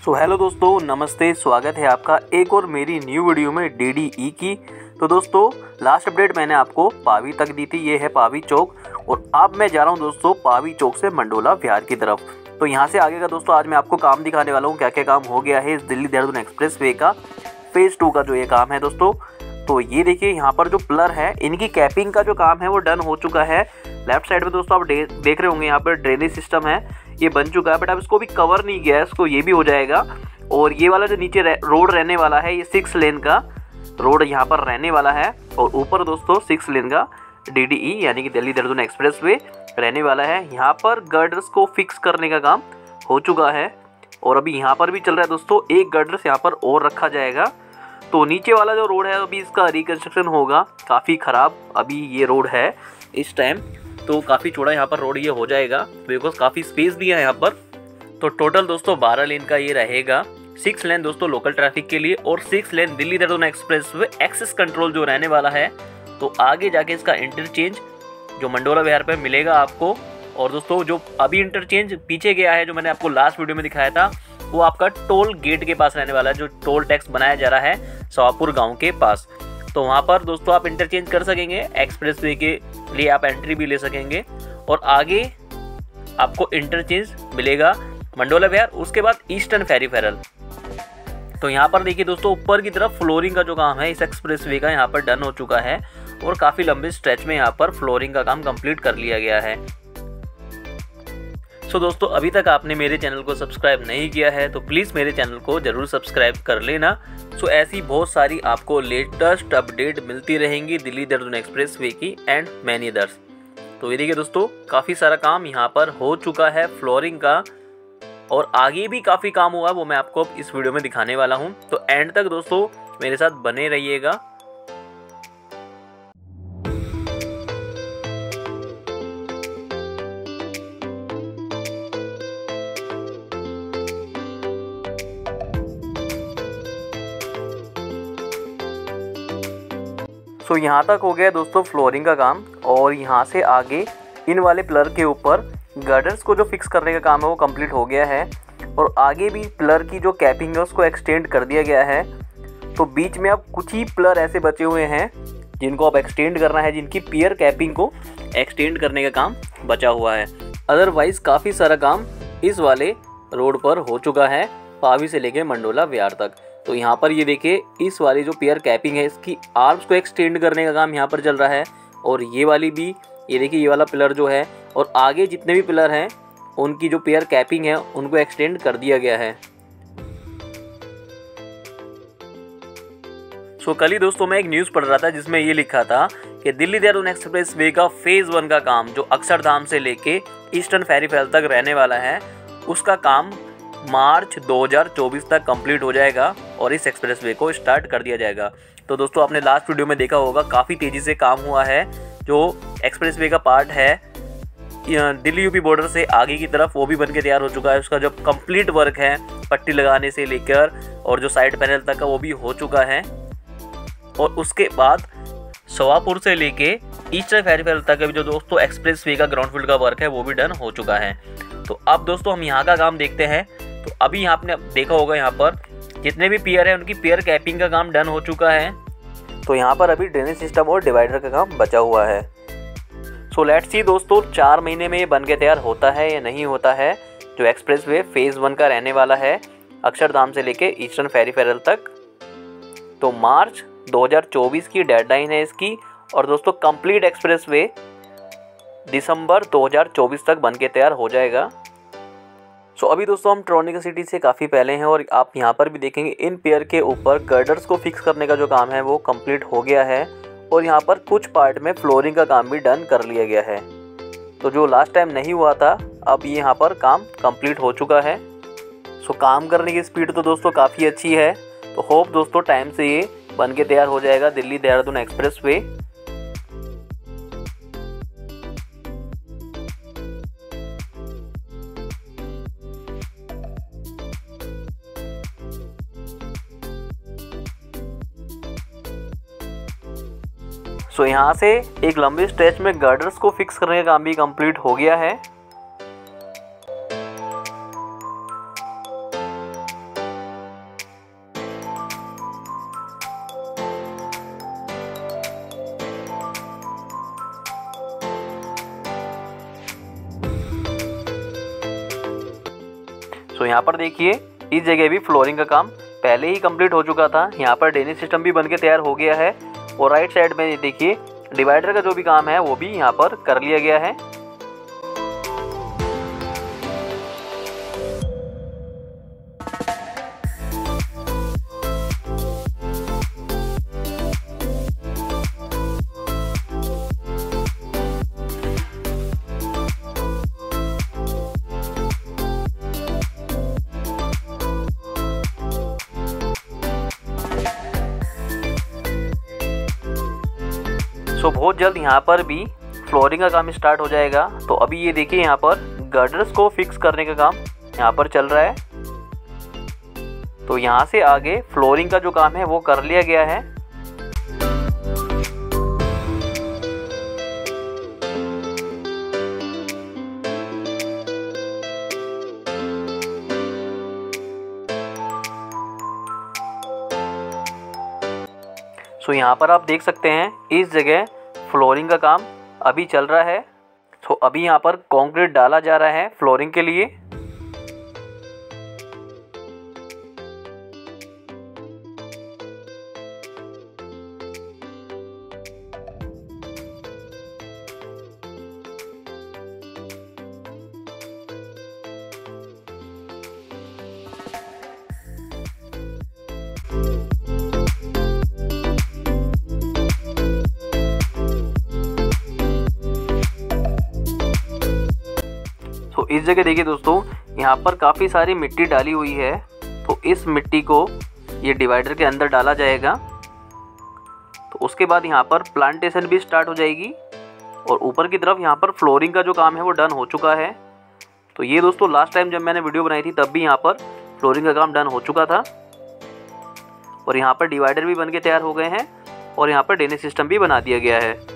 So hello दोस्तों, नमस्ते। स्वागत है आपका एक और मेरी न्यू वीडियो में DDE की। तो दोस्तों, लास्ट अपडेट मैंने आपको पावी तक दी थी। ये है पावी चौक और अब मैं जा रहा हूँ दोस्तों पावी चौक से मंडोला विहार की तरफ। तो यहाँ से आगे का दोस्तों आज मैं आपको काम दिखाने वाला हूँ, क्या क्या काम हो गया है इस दिल्ली देहरादून एक्सप्रेस वे का फेज़ 2 का जो ये काम है दोस्तों। तो ये देखिए, यहाँ पर जो पिलर है इनकी कैपिंग का जो काम है वो डन हो चुका है। लेफ्ट साइड में दोस्तों आप देख रहे होंगे यहाँ पर ड्रेनेज सिस्टम है, ये बन चुका है, बट अब इसको भी कवर नहीं किया है, इसको ये भी हो जाएगा। और ये वाला जो नीचे रोड रहने वाला है, ये 6 लेन का रोड यहाँ पर रहने वाला है और ऊपर दोस्तों 6 लेन का DDE यानी कि दिल्ली देहरादून एक्सप्रेस वे रहने वाला है। यहाँ पर गर्डर्स को फिक्स करने का काम हो चुका है और अभी यहाँ पर भी चल रहा है दोस्तों। एक गर्डर्स यहाँ पर और रखा जाएगा। तो नीचे वाला जो रोड है अभी इसका रिकंस्ट्रक्शन होगा, काफ़ी ख़राब अभी ये रोड है इस टाइम। तो काफ़ी चौड़ा यहाँ पर रोड ये हो जाएगा, बिकॉज काफ़ी स्पेस भी है यहाँ पर। तो टोटल दोस्तों 12 लेन का ये रहेगा। 6 लेन दोस्तों लोकल ट्रैफिक के लिए और 6 lane Delhi Dehradun expressway access control जो रहने वाला है। तो आगे जाके इसका इंटरचेंज जो मंडोला विहार पर मिलेगा आपको। और दोस्तों जो अभी इंटरचेंज पीछे गया है, जो मैंने आपको लास्ट वीडियो में दिखाया था, वो आपका टोल गेट के पास रहने वाला है, जो टोल टैक्स बनाया जा रहा है सवापुर गाँव के पास। तो वहाँ पर दोस्तों आप इंटरचेंज कर सकेंगे, एक्सप्रेस वे के लिए आप एंट्री भी ले सकेंगे और आगे आपको इंटरचेंज मिलेगा मंडोला विहार, उसके बाद ईस्टर्न पेरिफेरल। तो यहाँ पर देखिए दोस्तों, ऊपर की तरफ फ्लोरिंग का जो काम है इस एक्सप्रेस वे का यहाँ पर डन हो चुका है और काफ़ी लंबे स्ट्रेच में यहाँ पर फ्लोरिंग का काम कंप्लीट कर लिया गया है। सो दोस्तों, अभी तक आपने मेरे चैनल को सब्सक्राइब नहीं किया है तो प्लीज़ मेरे चैनल को ज़रूर सब्सक्राइब कर लेना। सो ऐसी बहुत सारी आपको लेटेस्ट अपडेट मिलती रहेंगी दिल्ली देहरादून एक्सप्रेस वे की एंड मैनी अदर्स। तो ये देखिए दोस्तों, काफ़ी सारा काम यहाँ पर हो चुका है फ्लोरिंग का और आगे भी काफ़ी काम हुआ, वो मैं आपको इस वीडियो में दिखाने वाला हूँ। तो एंड तक दोस्तों मेरे साथ बने रहिएगा। तो यहाँ तक हो गया दोस्तों फ्लोरिंग का काम और यहाँ से आगे इन वाले पिलर के ऊपर गर्डर्स को जो फिक्स करने का काम है वो कंप्लीट हो गया है और आगे भी पिलर की जो कैपिंग है उसको एक्सटेंड कर दिया गया है। तो बीच में अब कुछ ही पिलर ऐसे बचे हुए हैं जिनको अब एक्सटेंड करना है, जिनकी पियर कैपिंग को एक्सटेंड करने का काम बचा हुआ है। अदरवाइज़ काफ़ी सारा काम इस वाले रोड पर हो चुका है, पावी से लेके मंडोला विहार तक। तो यहाँ पर ये देखिए, इस वाली जो पियर कैपिंग है इसकी आर्म्स को एक्सटेंड करने का काम यहाँ पर चल रहा है और ये वाली भी, ये देखिए ये वाला पिलर जो है और आगे जितने भी पिलर हैं उनकी जो पियर कैपिंग है उनको एक्सटेंड कर दिया गया है। सो कल ही दोस्तों मैं एक न्यूज़ पढ़ रहा था जिसमें ये लिखा था कि दिल्ली देहरादून एक्सप्रेस वे का फेज़ 1 का काम जो अक्षरधाम से लेके ईस्टर्न पेरिफेरल तक रहने वाला है, उसका काम मार्च 2024 तक कंप्लीट हो जाएगा और इस एक्सप्रेस वे को स्टार्ट कर दिया जाएगा। तो दोस्तों आपने लास्ट वीडियो में देखा होगा, काफ़ी तेज़ी से काम हुआ है। जो एक्सप्रेस वे का पार्ट है दिल्ली यूपी बॉर्डर से आगे की तरफ, वो भी बन के तैयार हो चुका है। उसका जो कंप्लीट वर्क है पट्टी लगाने से लेकर और जो साइड पैनल तक का वो भी हो चुका है और उसके बाद सवापुर से लेके ईस्टर्न पेरिफेरल तक भी जो दोस्तों एक्सप्रेस वे का ग्राउंड फील्ड का वर्क है वो भी डन हो चुका है। तो अब दोस्तों हम यहाँ का काम देखते हैं। तो अभी यहाँ आपने देखा होगा, यहाँ पर जितने भी पियर हैं उनकी पियर कैपिंग का काम डन हो चुका है। तो यहाँ पर अभी ड्रेनेज सिस्टम और डिवाइडर का काम बचा हुआ है। सो लेट्स सी दोस्तों, 4 महीने में ये बन के तैयार होता है या नहीं होता है। जो एक्सप्रेस वे फेज़ 1 का रहने वाला है अक्षरधाम से लेके ईस्टर्न पेरिफेरल तक, तो मार्च 2024 की डेडलाइन है इसकी और दोस्तों कंप्लीट एक्सप्रेस वे दिसंबर 2024 तक बन के तैयार हो जाएगा। सो अभी दोस्तों हम ट्रॉनिक सिटी से काफ़ी पहले हैं और आप यहाँ पर भी देखेंगे इन पेयर के ऊपर गर्डर्स को फिक्स करने का जो काम है वो कंप्लीट हो गया है और यहाँ पर कुछ पार्ट में फ्लोरिंग का काम भी डन कर लिया गया है। तो जो लास्ट टाइम नहीं हुआ था, अब ये यहाँ पर काम कंप्लीट हो चुका है। सो काम करने की स्पीड तो दोस्तों काफ़ी अच्छी है। तो होप दोस्तों टाइम से ये बन के तैयार हो जाएगा Delhi Dehradun expressway. So यहाँ से एक लंबे स्ट्रेच में गर्डर्स को फिक्स करने का काम भी कंप्लीट हो गया है। सो यहाँ पर देखिए इस जगह भी फ्लोरिंग का काम पहले ही कंप्लीट हो चुका था। यहाँ पर ड्रेनेज सिस्टम भी बनके तैयार हो गया है और राइट साइड में देखिए डिवाइडर का जो भी काम है वो भी यहाँ पर कर लिया गया है। सो बहुत जल्द यहाँ पर भी फ्लोरिंग का काम स्टार्ट हो जाएगा। तो अभी ये देखिए यहाँ पर गर्डर्स को फिक्स करने का काम यहाँ पर चल रहा है। तो यहाँ से आगे फ्लोरिंग का जो काम है वो कर लिया गया है। सो यहाँ पर आप देख सकते हैं इस जगह फ्लोरिंग का काम अभी चल रहा है। सो अभी यहाँ पर कंक्रीट डाला जा रहा है फ्लोरिंग के लिए। तो इस जगह देखिए दोस्तों यहाँ पर काफ़ी सारी मिट्टी डाली हुई है। तो इस मिट्टी को ये डिवाइडर के अंदर डाला जाएगा। तो उसके बाद यहाँ पर प्लांटेशन भी स्टार्ट हो जाएगी और ऊपर की तरफ यहाँ पर फ्लोरिंग का जो काम है वो डन हो चुका है। तो ये दोस्तों लास्ट टाइम जब मैंने वीडियो बनाई थी तब भी यहाँ पर फ्लोरिंग का काम डन हो चुका था और यहाँ पर डिवाइडर भी बन के तैयार हो गए हैं और यहाँ पर ड्रेनेज सिस्टम भी बना दिया गया है।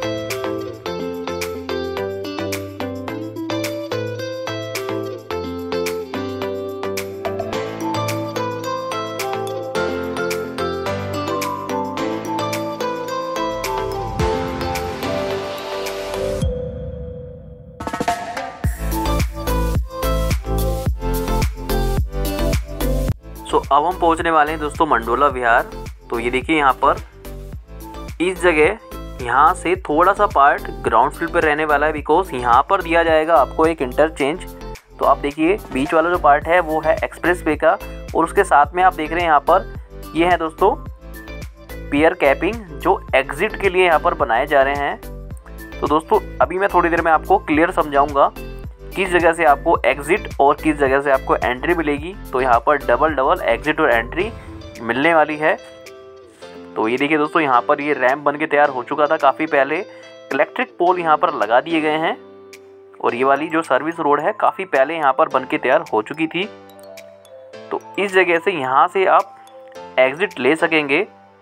सो अब हम पहुंचने वाले हैं दोस्तों मंडोला विहार। तो ये देखिए यहाँ पर इस जगह यहाँ से थोड़ा सा पार्ट ग्राउंड फ्लोर पर रहने वाला है बिकॉज यहाँ पर दिया जाएगा आपको एक इंटरचेंज। तो आप देखिए बीच वाला जो पार्ट है वो है एक्सप्रेस वे का और उसके साथ में आप देख रहे हैं यहाँ पर ये है दोस्तों पियर कैपिंग जो एग्जिट के लिए यहाँ पर बनाए जा रहे हैं। तो दोस्तों अभी मैं थोड़ी देर में आपको क्लियर समझाऊंगा किस जगह से आपको एग्जिट और किस जगह से आपको एंट्री मिलेगी। तो यहाँ पर डबल एग्जिट और एंट्री मिलने वाली है। तो ये देखिए दोस्तों यहाँ पर ये रैंप बन के तैयार हो चुका था काफ़ी पहले। इलेक्ट्रिक पोल यहाँ पर लगा दिए गए हैं और ये वाली जो सर्विस रोड है काफ़ी पहले यहाँ पर बन के तैयार हो चुकी थी। तो इस जगह से यहाँ से आप एग्जिट ले सकेंगे।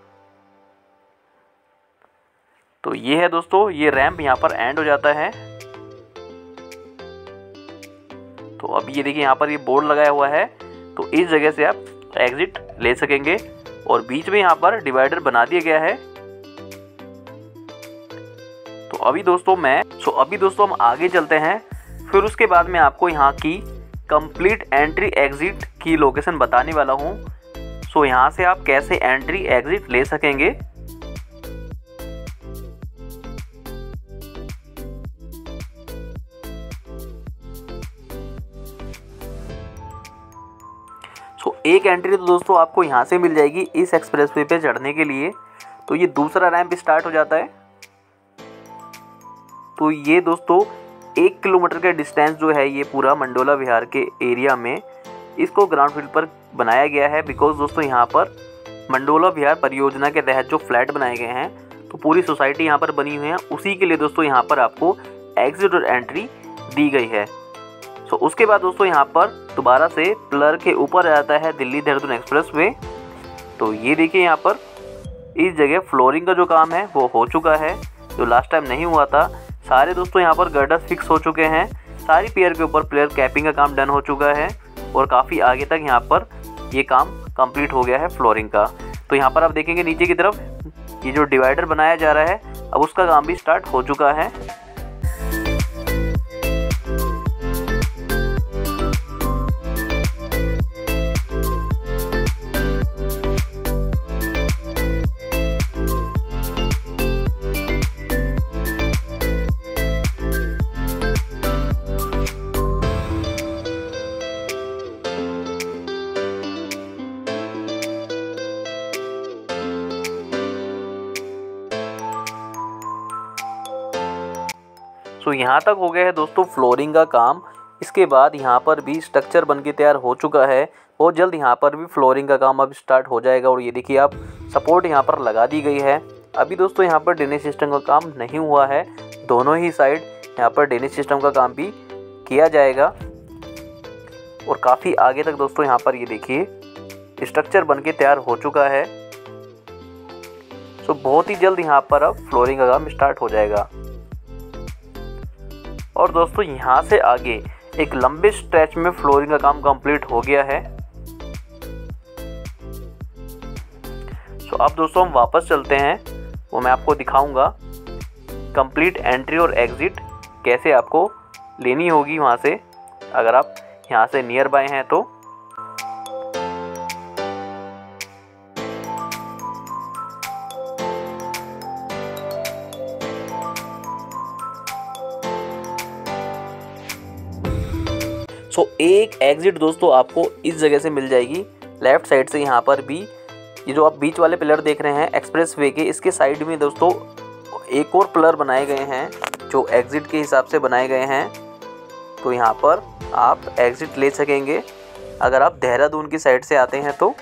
तो ये है दोस्तों ये रैंप यहाँ पर एंड हो जाता है। तो अभी ये देखिए यहाँ पर ये बोर्ड लगाया हुआ है। तो इस जगह से आप एग्जिट ले सकेंगे और बीच में यहाँ पर डिवाइडर बना दिया गया है। तो अभी दोस्तों हम आगे चलते हैं। फिर उसके बाद मैं आपको यहाँ की कंप्लीट एंट्री एग्जिट की लोकेशन बताने वाला हूँ। सो यहाँ से आप कैसे एंट्री एग्जिट ले सकेंगे। एक एंट्री तो दोस्तों आपको यहाँ से मिल जाएगी इस एक्सप्रेसवे पे चढ़ने के लिए। तो ये दूसरा रैंप स्टार्ट हो जाता है। तो ये दोस्तों 1 किलोमीटर का डिस्टेंस जो है ये पूरा मंडोला विहार के एरिया में इसको ग्राउंड फील्ड पर बनाया गया है बिकॉज दोस्तों यहाँ पर मंडोला विहार परियोजना के तहत जो फ्लैट बनाए गए हैं तो पूरी सोसाइटी यहाँ पर बनी हुई है। उसी के लिए दोस्तों यहाँ पर आपको एग्जिट और एंट्री दी गई है। सो उसके बाद दोस्तों यहाँ पर दोबारा से पिलर के ऊपर आ जाता है दिल्ली देहरादून एक्सप्रेस वे। तो ये देखिए यहाँ पर इस जगह फ्लोरिंग का जो काम है वो हो चुका है जो लास्ट टाइम नहीं हुआ था। सारे दोस्तों यहाँ पर गर्डर्स फिक्स हो चुके हैं। सारी पियर के ऊपर पिलर कैपिंग का काम डन हो चुका है और काफ़ी आगे तक यहाँ पर ये काम कंप्लीट हो गया है फ्लोरिंग का। तो यहाँ पर आप देखेंगे नीचे की तरफ ये जो डिवाइडर बनाया जा रहा है अब उसका काम भी स्टार्ट हो चुका है। सो यहाँ तक हो गया है दोस्तों फ्लोरिंग का काम। इसके बाद यहाँ पर भी स्ट्रक्चर बन के तैयार हो चुका है। बहुत जल्द यहाँ पर भी फ्लोरिंग का काम अब स्टार्ट हो जाएगा। और ये देखिए आप सपोर्ट यहाँ पर लगा दी गई है। अभी दोस्तों यहाँ पर ड्रेनेज सिस्टम का काम नहीं हुआ है। दोनों ही साइड यहाँ पर ड्रेनेज सिस्टम का काम भी किया जाएगा। और काफ़ी आगे तक दोस्तों यहाँ पर ये देखिए स्ट्रक्चर बन के तैयार हो चुका है। सो बहुत ही जल्द यहाँ पर अब फ्लोरिंग का काम स्टार्ट हो जाएगा। और दोस्तों यहाँ से आगे एक लंबे स्ट्रेच में फ्लोरिंग का काम कंप्लीट हो गया है। सो अब दोस्तों हम वापस चलते हैं, वो मैं आपको दिखाऊंगा कंप्लीट एंट्री और एग्ज़िट कैसे आपको लेनी होगी वहाँ से, अगर आप यहाँ से नियर बाय हैं तो। सो एक एग्ज़िट दोस्तों आपको इस जगह से मिल जाएगी लेफ़्ट साइड से। यहाँ पर भी ये जो आप बीच वाले पिलर देख रहे हैं एक्सप्रेस वे के, इसके साइड में दोस्तों एक और पिलर बनाए गए हैं जो एग्ज़िट के हिसाब से बनाए गए हैं। तो यहाँ पर आप एग्ज़िट ले सकेंगे अगर आप देहरादून की साइड से आते हैं तो।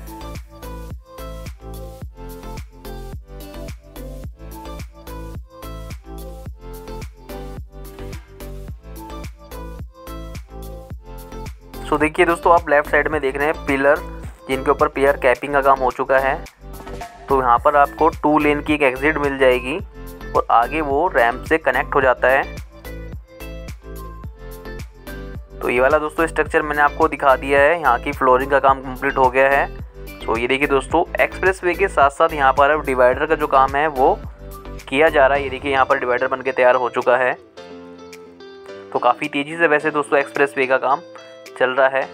सो देखिए दोस्तों आप लेफ़्ट साइड में देख रहे हैं पिलर जिनके ऊपर पियर कैपिंग का काम हो चुका है। तो यहाँ पर आपको 2 लेन की एक एग्ज़िट मिल जाएगी और आगे वो रैंप से कनेक्ट हो जाता है। तो ये वाला दोस्तों स्ट्रक्चर मैंने आपको दिखा दिया है। यहाँ की फ्लोरिंग का काम कंप्लीट हो गया है। तो ये देखिए दोस्तों एक्सप्रेस वे के साथ साथ यहाँ पर अब डिवाइडर का जो काम है वो किया जा रहा है। ये देखिए यहाँ पर डिवाइडर बन के तैयार हो चुका है। तो काफ़ी तेज़ी से वैसे दोस्तों एक्सप्रेस वे का काम चल रहा है।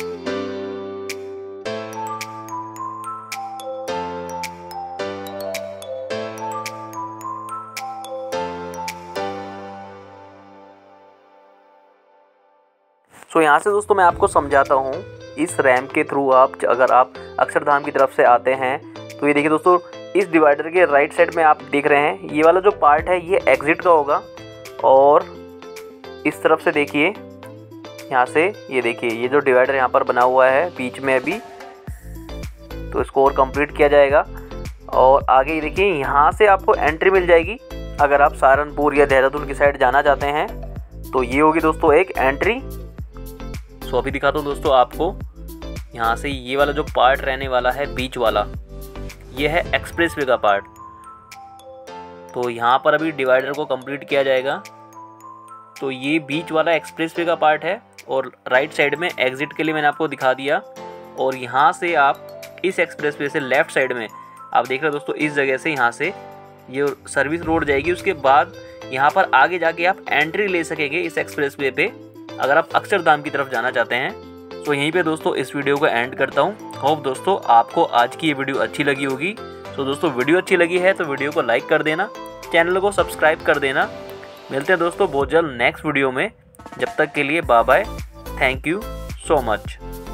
सो यहाँ से दोस्तों मैं आपको समझाता हूँ। इस रैंप के थ्रू अगर आप अक्षरधाम की तरफ से आते हैं तो ये देखिए दोस्तों इस डिवाइडर के राइट साइड में आप देख रहे हैं ये वाला जो पार्ट है ये एग्ज़िट का होगा। और इस तरफ से देखिए यहाँ से ये देखिए ये जो डिवाइडर यहाँ पर बना हुआ है बीच में अभी, तो इसको और कंप्लीट किया जाएगा। और आगे ये देखिए यहाँ से आपको एंट्री मिल जाएगी अगर आप सहारनपुर या देहरादून की साइड जाना चाहते हैं तो ये होगी दोस्तों एक एंट्री। सो अभी दिखाता हूँ दोस्तों आपको यहाँ से ये वाला जो पार्ट रहने वाला है बीच वाला, ये है एक्सप्रेस वे का पार्ट। तो यहाँ पर अभी डिवाइडर को कंप्लीट किया जाएगा। तो ये बीच वाला एक्सप्रेस वे का पार्ट है और राइट साइड में एग्ज़िट के लिए मैंने आपको दिखा दिया। और यहाँ से आप इस एक्सप्रेस वे से लेफ़्ट साइड में आप देख रहे हो दोस्तों इस जगह से यहाँ से ये सर्विस रोड जाएगी। उसके बाद यहाँ पर आगे जाके आप एंट्री ले सकेंगे इस एक्सप्रेस वे पे अगर आप अक्षरधाम की तरफ जाना चाहते हैं। तो यहीं पे दोस्तों इस वीडियो को एंड करता हूँ। होप दोस्तों आपको आज की ये वीडियो अच्छी लगी होगी। तो दोस्तों वीडियो अच्छी लगी है तो वीडियो को लाइक कर देना, चैनल को सब्सक्राइब कर देना। मिलते हैं दोस्तों बहुत जल्द नेक्स्ट वीडियो में। जब तक के लिए bye bye, thank you so much.